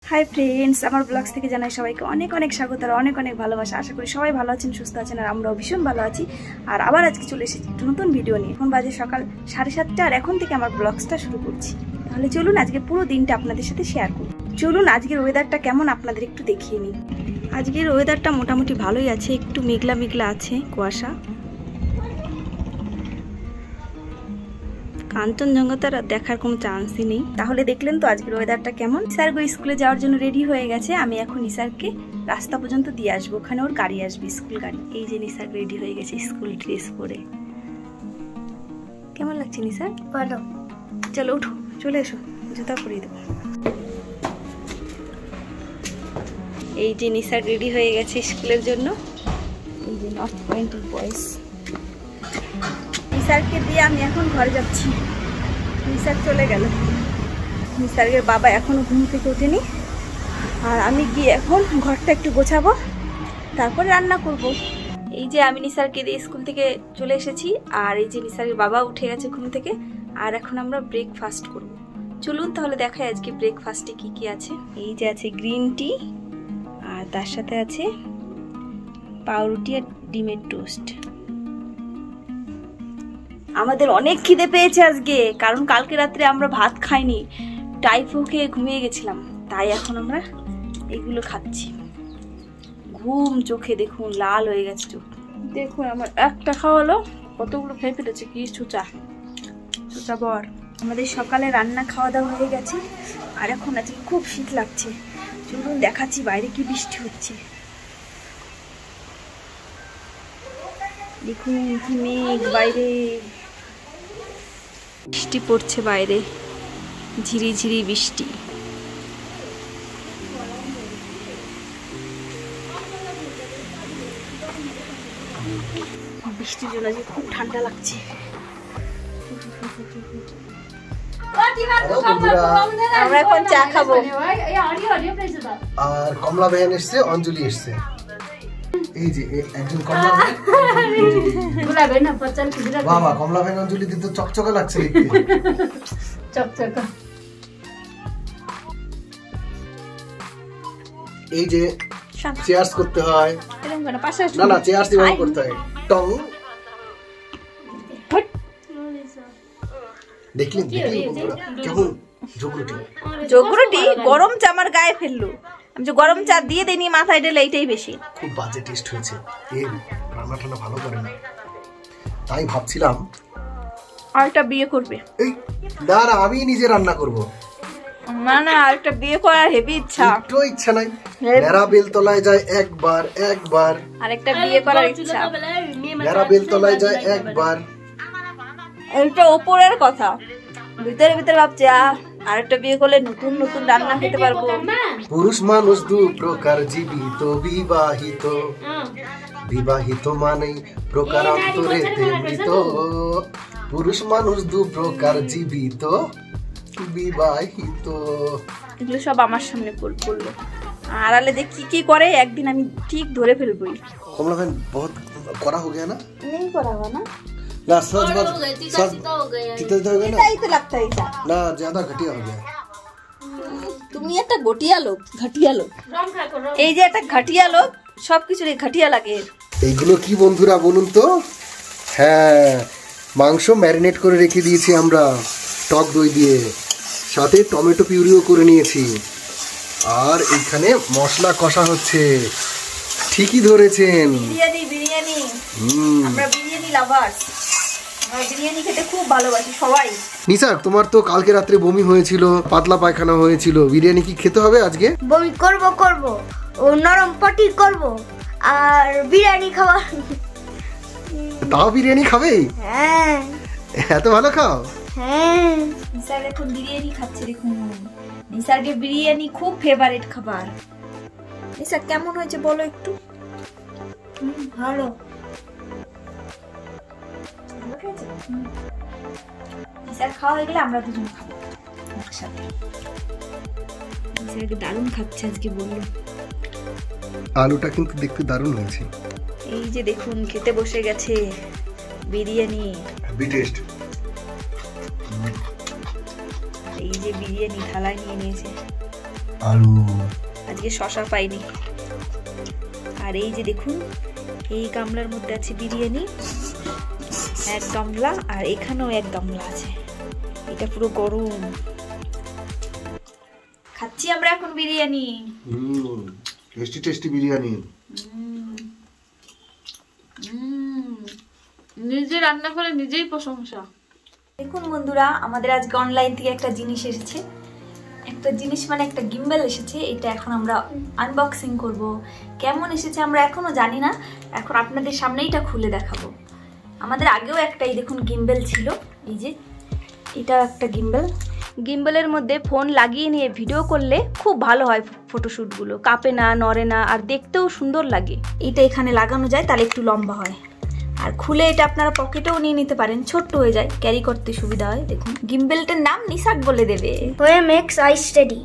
Hi friends, আমার blogs থেকে জানাই সবাইকে অনেক অনেক স্বাগত আর অনেক অনেক ভালোবাসা। আশা করি সবাই ভালো আছেন, সুস্থ আছেন, আর আমরাও ভীষণ ভালো আছি। আর আবার আজকে চলে এসেছি নতুন ভিডিও নিয়ে। এখন বাজে সকাল 7:30 আর এখন থেকে আমার ব্লগসটা শুরু করছি। তাহলে চলুন আজকে পুরো দিনটা আপনাদের সাথে শেয়ার করি। চলুন আজকের ওয়েদারটা কেমন আপনাদের একটু দেখিয়ে নিই। আজকের ওয়েদারটা মোটামুটি ভালোই আছে, একটু মেঘলা মেঘলা আছে, কুয়াশা। কাঞ্চনজঙ্ঘা তো দেখার কোনো চান্সই নেই। তাহলে দেখলেন তো আজকের ওয়েদারটা কেমন। নিসার স্কুলে যাওয়ার জন্য রেডি হয়ে গেছে। আমি এখন নিসারকে রাস্তা পর্যন্ত দিয়ে আসবো, ওখানে ওর গাড়ি আসবে, স্কুল গাড়ি। এই যে নিসার রেডি হয়ে গেছে স্কুল ড্রেস পরে। কেমন লাগছে নিসার? ভালো। চলো উঠো, চলে এসো, জুতা পরিয়ে দেবো। এই যে নিসার রেডি হয়ে গেছে স্কুলের জন্য। এই যে নর্থ পয়েন্টের বয়েস। নিসারকে দিয়ে আমি এখন ঘরে যাচ্ছি। নিসার চলে গেল। নিসারের বাবা এখনো ঘুম থেকে ওঠেনি। আর আমি গিয়ে এখন ঘরটা একটু গোছাবো, তারপর রান্না করব। এই যে আমি নিসারকে দিয়ে স্কুল থেকে চলে এসেছি। আর এই যে নিসারের বাবা উঠে গেছে ঘুম থেকে। আর এখন আমরা ব্রেকফাস্ট করব। চলুন তাহলে দেখাই আজকে ব্রেকফাস্টে কি কি আছে। এই যে আছে গ্রিন টি, আর তার সাথে আছে পাউরুটি আর ডিমের টোস্ট। আমাদের অনেক খিদে পেয়েছে আজকে, কারণ কালকে রাত্রে আমরা ভাত খাইনি, টাইফো খেয়ে ঘুমিয়ে গেছিলাম। তাই এখন আমরা এগুলো খাচ্ছি। ঘুম চোখে, দেখুন লাল হয়ে গেছে চোখ। দেখুন আমার একটা খাওয়ালো, কতগুলো খেয়ে ফেলেছে। কি চুচা চুচা বর। আমাদের সকালে রান্না খাওয়া দাওয়া হয়ে গেছে। আর এখন আজকে খুব শীত লাগছে। চলুন দেখাচ্ছি বাইরে কি বৃষ্টি হচ্ছে। দেখুন কি মেঘ, বাইরে বৃষ্টি পড়ছে, বাইরে ঝিরি ঝিরি বৃষ্টি। বৃষ্টির জন্য যে খুব ঠান্ডা লাগছে। আমরা এখন চা খাবো। আর কমলা বেহেন এসছে, অঞ্জলি এসছে। এই যে একজন কমলা বাবা, কমলা বেহেন অঞ্জলি দিতে চকচকা লাগছে দেখতে। চকচকা। এই যে চেয়ার্স করতে হয়, না না চেয়ার্স দিয়ে করতে হয়। টং দেখলেন কেমন যোগরুটি গরম চা আমার গায়ে ফেললো। আমি যে গরম চা দিয়ে দেনি মাথায় ঢেলে, এইটাই বেশি। খুব বাজে টেস্ট হয়েছে। এই রান্না টান্না ভালো করে না, তাই ভাবছিলাম আরেকটা বিয়ে করবে। এই না না, আমি নিজে রান্না করব। না না, আরেকটা বিয়ে করার হেভি ইচ্ছা। একটু ইচ্ছা নাই। মেরা বেলতলায় যায় একবার, একবার আরেকটা বিয়ে করার ইচ্ছা। মেরা বেলতলায় যায় একবার। এটা উপরের কথা, ভিতরে ভিতরে ভাবছি আরেকটা বিয়ে করলে নতুন নতুন রান্না খেতে পারবো। পুরুষ মানুষ দু প্রকার, জীবিত বিবাহিত। বিবাহিত মানে প্রকারান্তরেতে মৃত। পুরুষ মানুষ দু প্রকার, জীবিত বিবাহিত। এগুলো সব আমার সামনে পড়লো। আড়ালে দেখ কি কি করে, একদিন আমি ঠিক ধরে ফেলবোই। कमला बहन बहुत कड़ा हो गया ना? नहीं कड़ा हुआ ना, ना सच बात, सच हो गया। चिता हो गया ना, तो लगता है ना ज्यादा घटिया हो गया। তুমি একটা ঘটিয়া লোক, ঘটিয়া লোক। এই যে একটা ঘটিয়া লোক, সবকিছু ঘটিয়া লাগে। এইগুলো কি বন্ধুরা বলুন তো? হ্যাঁ, মাংস ম্যারিনেট করে রেখে দিয়েছি আমরা টক দই দিয়ে, সাথে টমেটো পিউরিও করে নিয়েছি। আর এইখানে মশলা কষা হচ্ছে। ঠিকই ধরেছেন, বিরিয়ানি। বিরিয়ানি, আমরা বিরিয়ানি লাভার্স। আমরা বিরিয়ানি খেতে খুব ভালোবাসি সবাই। নিসার, তোমার তো কালকে রাত্রে বমি হয়েছিল, পাতলা পায়খানা হয়েছিল। বিরিয়ানি কি খেতে হবে আজকে? বমি করব ও নরম পটি করব আর বিরিয়ানি খাওয়া। তাও বিরিয়ানি খাবে? হ্যাঁ। এত ভালো খাও? হ্যাঁ। নিসার এখন বিরিয়ানি খাচ্ছে। দেখুন নিসারকে বিরিয়ানি খুব ফেভারিট খাবার। নিসার কেমন হয়েছে বলো একটু? ভালো। নিসার খাওয়া হয়ে গেলে আমরা দুজন খাবো একসাথে। নিসারকে দারুণ খাচ্ছে আজকে বললো। আলুটা কিন্তু দেখতে দারুণ হয়েছে। এই যে দেখুন খেতে বসে গেছে বিরিয়ানি। Heavy taste. এই যে বিরিয়ানি থালায় নিয়ে নিয়েছে। আলু, আজকে শশা পাইনি। আর এই যে দেখুন, এই গামলার মধ্যে আছে বিরিয়ানি, এক গামলা, আর এখানেও এক গামলা আছে। এটা পুরো গরম। খাচ্ছি আমরা এখন বিরিয়ানি। Tasty tasty biryani. নিজে রান্না করে নিজেই প্রশংসা। দেখুন বন্ধুরা, আমাদের আজকে অনলাইন থেকে একটা জিনিস এসেছে। একটা জিনিস মানে একটা গিম্বেল এসেছে। এটা এখন আমরা আনবক্সিং করব। কেমন এসেছে আমরা এখনো জানি না, এখন আপনাদের সামনেই এটা খুলে দেখাবো। আমাদের আগেও একটাই দেখুন গিম্বেল ছিল, এই যে এটা একটা গিম্বেল। গিম্বেলের মধ্যে ফোন লাগিয়ে নিয়ে ভিডিও করলে খুব ভালো হয়, ফটোশ্যুটগুলো কাঁপে না, নড়ে না, আর দেখতেও সুন্দর লাগে। এটা এখানে লাগানো যায়, তাহলে একটু লম্বা হয়। আর খুলে এটা আপনারা পকেটেও নিয়ে নিতে পারেন, ছোট্ট হয়ে যায়, ক্যারি করতে সুবিধা হয়। দেখুন গিম্বেলটার নাম নিসাক বলে দেবে, হয়ে মেক্স আই স্টেডি।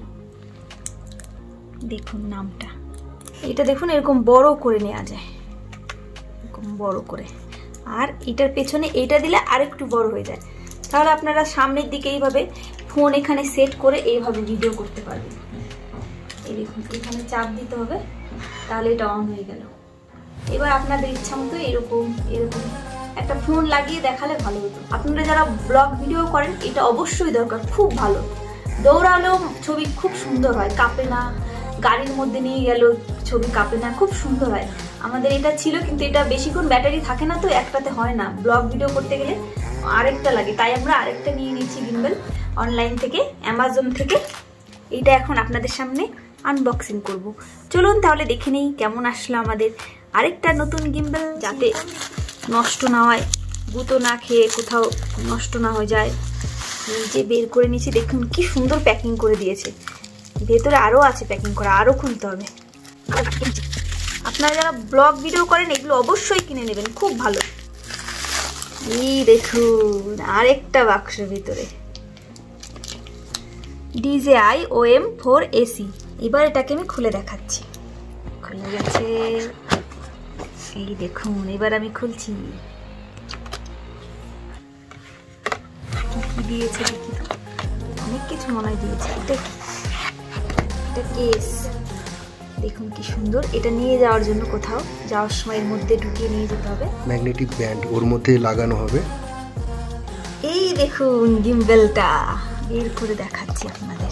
দেখুন নামটা। এটা দেখুন এরকম বড় করে নেওয়া যায়, এরকম বড় করে। আর এটার পেছনে এটা দিলে আরেকটু বড় হয়ে যায়। তাহলে আপনারা সামনের দিকে এইভাবে ফোন এখানে সেট করে এইভাবে ভিডিও করতে পারবেন। এই দেখুন এখানে চাপ দিতে হবে, তাহলে এটা অন হয়ে গেল। এবার আপনাদের ইচ্ছা মতো এরকম এরকম একটা ফোন লাগিয়ে দেখালে ভালো হতো। আপনারা যারা ব্লগ ভিডিও করেন, এটা অবশ্যই দরকার, খুব ভালো। দৌড়ালেও ছবি খুব সুন্দর হয়, কাঁপে না। গাড়ির মধ্যে নিয়ে গেলেও ছবি কাঁপে না, খুব সুন্দর হয়। আমাদের এটা ছিল, কিন্তু এটা বেশিক্ষণ ব্যাটারি থাকে না, তো একটাতে হয় না। ব্লগ ভিডিও করতে গেলে আরেকটা লাগে, তাই আমরা আরেকটা নিয়ে নিচ্ছি গিম্বেল অনলাইন থেকে, অ্যামাজন থেকে। এইটা এখন আপনাদের সামনে আনবক্সিং করব। চলুন তাহলে দেখে নেই কেমন আসলো আমাদের আরেকটা নতুন গিম্বেল, যাতে নষ্ট না হয়, গুঁতো না খেয়ে কোথাও নষ্ট না হয়ে যায়। নিজে বের করে নিয়েছি, দেখুন কি সুন্দর প্যাকিং করে দিয়েছে। ভেতরে আরও আছে প্যাকিং করা, আরও খুলতে হবে। আপনারা যারা ব্লগ ভিডিও করেন, এগুলো অবশ্যই কিনে নেবেন, খুব ভালো। এই দেখুন আরেকটা বাক্স ভিতরে DJI OM4 AC। এবার এটাকে আমি খুলে দেখাচ্ছি। খুলে গেছে, এই দেখুন। এবার আমি খুলছি, কি দিয়েছে দেখি তো, অনেক কিছু মনে হয় দিয়েছে। এটা কেস, দেখুন কি সুন্দর। এটা নিয়ে যাওয়ার জন্য কোথাও যাওয়ার সময় এর মধ্যে ঢুকিয়ে নিয়ে যেতে হবে। ম্যাগনেটিক ব্যান্ড ওর মধ্যে লাগানো হবে। এই দেখুন গিম্বেলটা বের করে দেখাচ্ছি আপনাদের।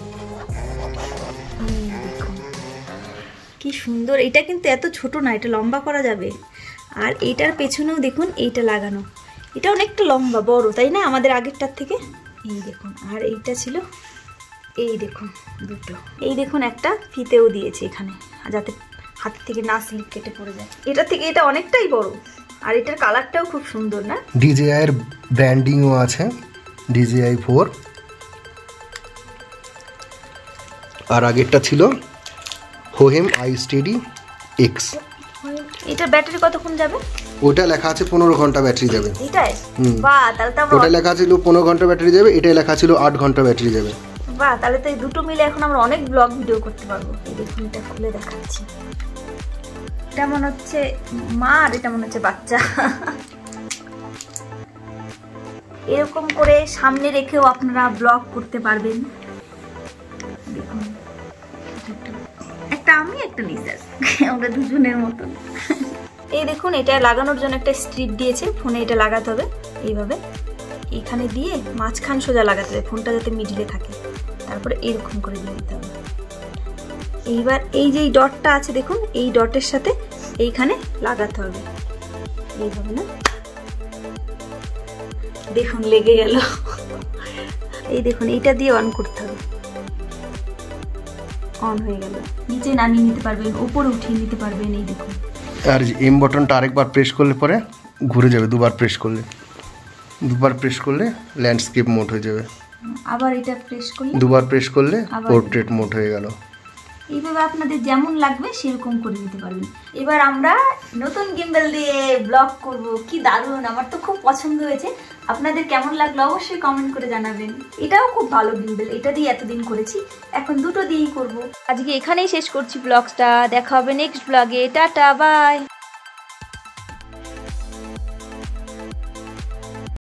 দেখুন কি সুন্দর। এটা কিন্তু এত ছোট না, এটা লম্বা করা যাবে। আর এইটার পেছনেও দেখুন এইটা লাগানো, এটা অনেকটা লম্বা বড়, তাই না, আমাদের আগেরটার থেকে। এই দেখুন, আর এইটা ছিল, এই দেখুন দুটো। এই দেখুন একটা ফিতেও দিয়েছে এখানে, যাতে হাত থেকে না স্লিপ কেটে পড়ে যায়। এটা থেকে এটা অনেকটাই বড়, আর এটার কালারটাও খুব সুন্দর না। DJI এর ব্র্যান্ডিংও আছে, DJI 4। আর আগেরটা ছিল হোহেম আই স্টেডি X। এটা ব্যাটারি কতক্ষণ যাবে? ওটা লেখা আছে 15 ঘন্টা ব্যাটারি যাবে। এটাই? বাহ, তাহলে তো ওটা লেখা ছিল 15 ঘন্টা ব্যাটারি যাবে, এটা লেখা ছিল 8 ঘন্টা ব্যাটারি যাবে। বাহ, তাহলে তো এই দুটো মিলে এখন আমরা অনেক ব্লগ ভিডিও করতে পারবো। এই দেখুন এটা খুলে দেখাচ্ছি। এটা মনে হচ্ছে মা, আর এটা মনে হচ্ছে বাচ্চা। এরকম করে সামনে রেখেও আপনারা ব্লগ করতে পারবেন। দেখুন একটা আমি, একটা নিসার, আমরা দুজনের মতন। এই দেখুন এটা লাগানোর জন্য একটা স্ট্রিপ দিয়েছে, ফোনে এটা লাগাতে হবে এইভাবে, এখানে দিয়ে মাঝখান সোজা লাগাতে হবে, ফোনটা যাতে মিডিলে থাকে। তারপরে এরকম করে দিয়ে দিতে হবে। এইবার এই যে ডটটা আছে দেখুন, এই ডটের সাথে এইখানে লাগাতে হবে এইভাবে, না দেখুন লেগে গেল। এই দেখুন এইটা দিয়ে অন করতে হবে, অন হয়ে গেল। নিচে নামিয়ে নিতে পারবেন, উপরে উঠিয়ে নিতে পারবেন। এই দেখুন, আর এম বাটনটা আরেকবার প্রেস করলে পরে ঘুরে যাবে। দুবার প্রেস করলে ল্যান্ডস্কেপ মোড হয়ে যাবে। আবার এটা প্রেস করলে, দুবার প্রেস করলে পোর্ট্রেট মোড হয়ে গেল। এইভাবে আপনাদের যেমন লাগবে সেরকম করে নিতে পারবেন। এবার আমরা নতুন গিম্বেল দিয়ে ব্লগ করব। কি দারুণ, আমার তো খুব পছন্দ হয়েছে। আপনাদের কেমন লাগলো অবশ্যই কমেন্ট করে জানাবেন। এটাও খুব ভালো গিম্বেল, এটা দিয়ে এতদিন করেছি, এখন দুটো দিয়েই করব। আজকে এখানেই শেষ করছি ব্লগটা। দেখা হবে নেক্সট ব্লগে। Tata, by.